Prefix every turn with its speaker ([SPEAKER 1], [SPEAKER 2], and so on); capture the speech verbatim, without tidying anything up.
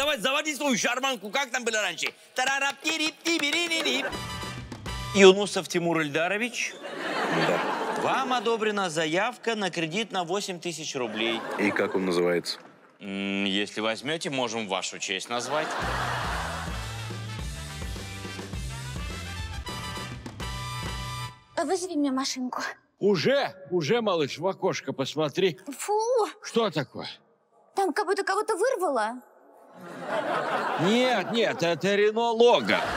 [SPEAKER 1] давай, заводи свою шарманку. Как там было раньше?
[SPEAKER 2] Юнусов Тимур Ильдарович,
[SPEAKER 3] Да.
[SPEAKER 2] вам одобрена заявка на кредит на восемь тысяч рублей.
[SPEAKER 3] И как он называется?
[SPEAKER 2] М, Если возьмете, можем вашу честь назвать.
[SPEAKER 4] Вызови мне машинку.
[SPEAKER 5] Уже, уже, малыш, в окошко посмотри.
[SPEAKER 4] Фу,
[SPEAKER 5] Что такое?
[SPEAKER 4] там как будто кого-то вырвало.
[SPEAKER 5] Нет, нет, это Рено Лого.